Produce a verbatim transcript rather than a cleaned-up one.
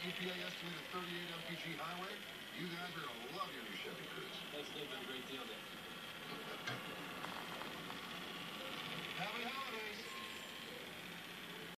E P A estimated thirty-eight M P G highway, you guys are going to love your new Chevy Cruze. That's a little bit of a great deal.